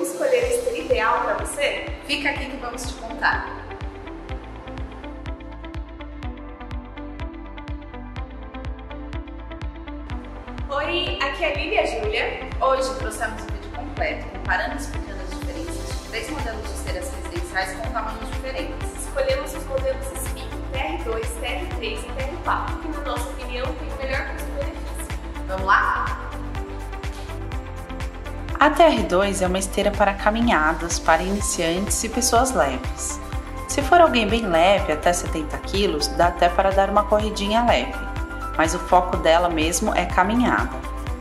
escolher a esteira ideal para você? Fica aqui que vamos te contar. Oi, aqui é a Lívia e a Júlia. Hoje trouxemos um vídeo completo comparando e explicando as diferenças de 3 modelos de esteiras residenciais com tamanhos diferentes. Escolhemos os modelos Speed, TR2, TR3 e TR4, que na nossa opinião tem o melhor custo-benefício. Vamos lá? A TR2 é uma esteira para caminhadas, para iniciantes e pessoas leves. Se for alguém bem leve, até 70 kg, dá até para dar uma corridinha leve, mas o foco dela mesmo é caminhada.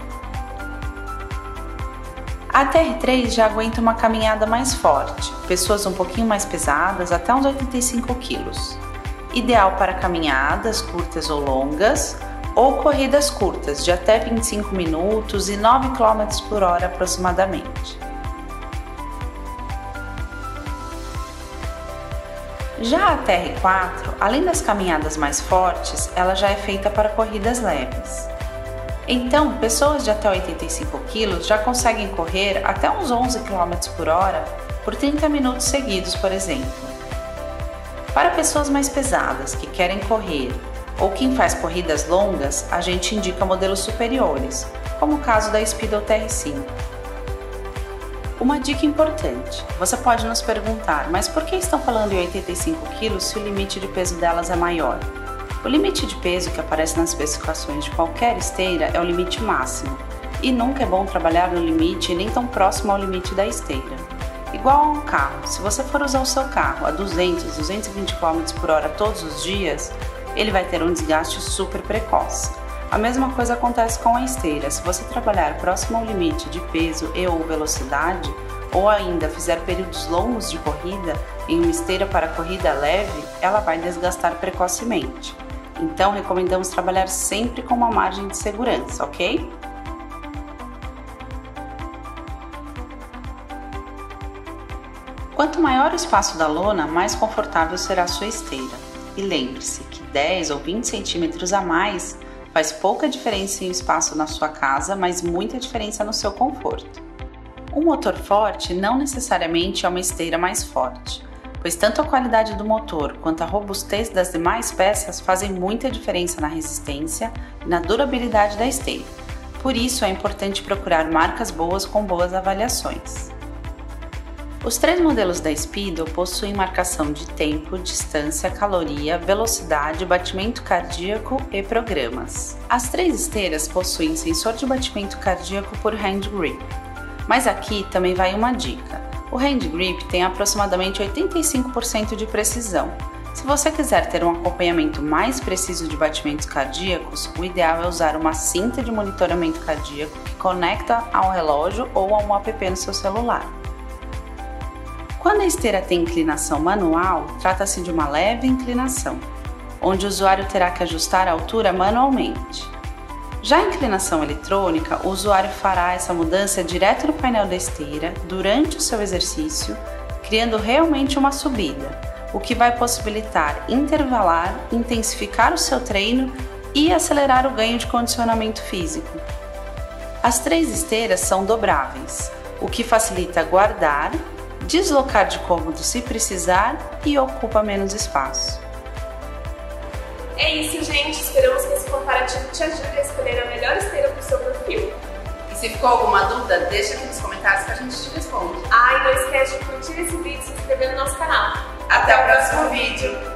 A TR3 já aguenta uma caminhada mais forte, pessoas um pouquinho mais pesadas, até uns 85 kg. Ideal para caminhadas curtas ou longas, ou corridas curtas de até 25 minutos e 9 km por hora aproximadamente. Já a TR4, além das caminhadas mais fortes, ela já é feita para corridas leves. Então, pessoas de até 85 kg já conseguem correr até uns 11 km por hora por 30 minutos seguidos, por exemplo. Para pessoas mais pesadas que querem correr ou quem faz corridas longas, a gente indica modelos superiores, como o caso da Speedo TR5. Uma dica importante, você pode nos perguntar, mas por que estão falando em 85 kg se o limite de peso delas é maior? O limite de peso que aparece nas especificações de qualquer esteira é o limite máximo, e nunca é bom trabalhar no limite nem tão próximo ao limite da esteira. Igual a um carro, se você for usar o seu carro a 200, 220 km por hora todos os dias, ele vai ter um desgaste super precoce. A mesma coisa acontece com a esteira. Se você trabalhar próximo ao limite de peso e ou velocidade, ou ainda fizer períodos longos de corrida em uma esteira para corrida leve, ela vai desgastar precocemente. Então, recomendamos trabalhar sempre com uma margem de segurança, ok? Quanto maior o espaço da lona, mais confortável será a sua esteira. E lembre-se que 10 ou 20 centímetros a mais faz pouca diferença em espaço na sua casa, mas muita diferença no seu conforto. Um motor forte não necessariamente é uma esteira mais forte, pois tanto a qualidade do motor quanto a robustez das demais peças fazem muita diferença na resistência e na durabilidade da esteira. Por isso é importante procurar marcas boas com boas avaliações. Os 3 modelos da Speedo possuem marcação de tempo, distância, caloria, velocidade, batimento cardíaco e programas. As 3 esteiras possuem sensor de batimento cardíaco por hand grip. Mas aqui também vai uma dica. O hand grip tem aproximadamente 85% de precisão. Se você quiser ter um acompanhamento mais preciso de batimentos cardíacos, o ideal é usar uma cinta de monitoramento cardíaco que conecta ao relógio ou a um app no seu celular. Quando a esteira tem inclinação manual, trata-se de uma leve inclinação, onde o usuário terá que ajustar a altura manualmente. Já a inclinação eletrônica, o usuário fará essa mudança direto no painel da esteira durante o seu exercício, criando realmente uma subida, o que vai possibilitar intervalar, intensificar o seu treino e acelerar o ganho de condicionamento físico. As 3 esteiras são dobráveis, o que facilita guardar, deslocar de cômodo se precisar e ocupa menos espaço. É isso, gente. Esperamos que esse comparativo te ajude a escolher a melhor esteira para o seu perfil. E se ficou alguma dúvida, deixa aqui nos comentários que a gente te responde. E não esquece de curtir esse vídeo e se inscrever no nosso canal. Até o próximo vídeo!